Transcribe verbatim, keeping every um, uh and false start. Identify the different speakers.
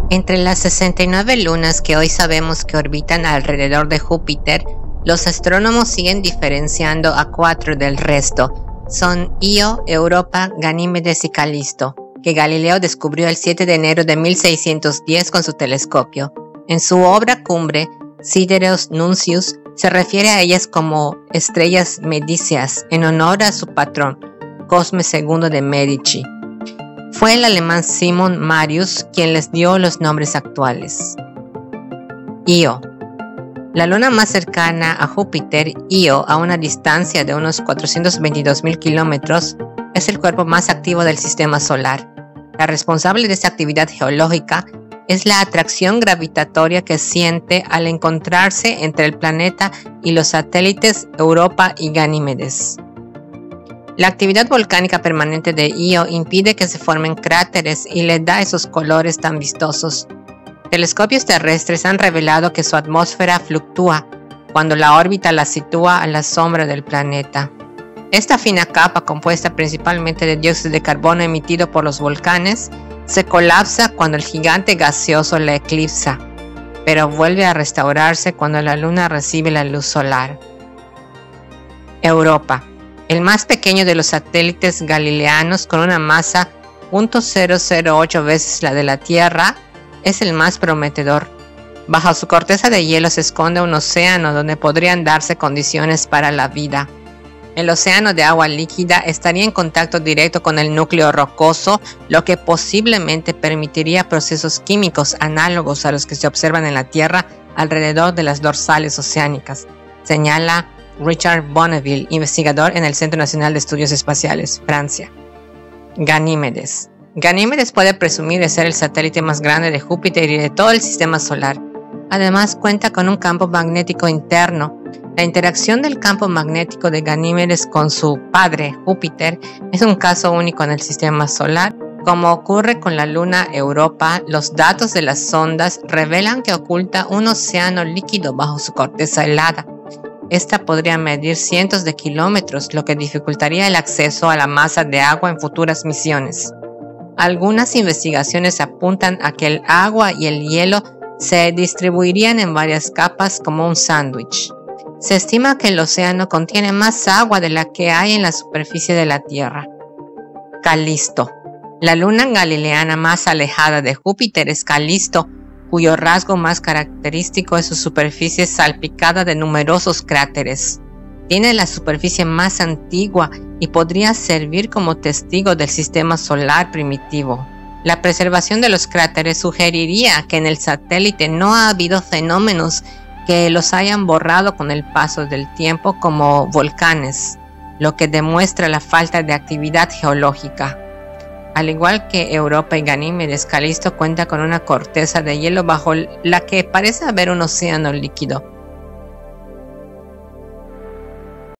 Speaker 1: Entre las sesenta y nueve lunas que hoy sabemos que orbitan alrededor de Júpiter, los astrónomos siguen diferenciando a cuatro del resto. Son Io, Europa, Ganímedes y Calisto, que Galileo descubrió el siete de enero de mil seiscientos diez con su telescopio. En su obra cumbre, Sidereus Nuncius se refiere a ellas como estrellas medicias en honor a su patrón, Cosme segundo de Medici. Fue el alemán Simon Marius quien les dio los nombres actuales. Io. La luna más cercana a Júpiter, Io, a una distancia de unos cuatrocientos veintidós mil kilómetros, es el cuerpo más activo del sistema solar. La responsable de esta actividad geológica es la atracción gravitatoria que siente al encontrarse entre el planeta y los satélites Europa y Ganímedes. La actividad volcánica permanente de Io impide que se formen cráteres y le da esos colores tan vistosos. Telescopios terrestres han revelado que su atmósfera fluctúa cuando la órbita la sitúa a la sombra del planeta. Esta fina capa, compuesta principalmente de dióxido de carbono emitido por los volcanes, se colapsa cuando el gigante gaseoso la eclipsa, pero vuelve a restaurarse cuando la luna recibe la luz solar. Europa. El más pequeño de los satélites galileanos, con una masa cero punto cero cero ocho veces la de la Tierra, es el más prometedor. Bajo su corteza de hielo se esconde un océano donde podrían darse condiciones para la vida. El océano de agua líquida estaría en contacto directo con el núcleo rocoso, lo que posiblemente permitiría procesos químicos análogos a los que se observan en la Tierra alrededor de las dorsales oceánicas, señala Richard Bonneville, investigador en el Centro Nacional de Estudios Espaciales, Francia. Ganímedes. Ganímedes puede presumir de ser el satélite más grande de Júpiter y de todo el sistema solar. Además, cuenta con un campo magnético interno. La interacción del campo magnético de Ganímedes con su padre, Júpiter, es un caso único en el sistema solar. Como ocurre con la luna Europa, los datos de las sondas revelan que oculta un océano líquido bajo su corteza helada. Esta podría medir cientos de kilómetros, lo que dificultaría el acceso a la masa de agua en futuras misiones. Algunas investigaciones apuntan a que el agua y el hielo se distribuirían en varias capas como un sándwich. Se estima que el océano contiene más agua de la que hay en la superficie de la Tierra. Calisto. La luna galileana más alejada de Júpiter es Calisto, cuyo rasgo más característico es su superficie salpicada de numerosos cráteres. Tiene la superficie más antigua y podría servir como testigo del sistema solar primitivo. La preservación de los cráteres sugeriría que en el satélite no ha habido fenómenos que los hayan borrado con el paso del tiempo, como volcanes, lo que demuestra la falta de actividad geológica. Al igual que Europa y Ganímedes, Calisto cuenta con una corteza de hielo bajo la que parece haber un océano líquido.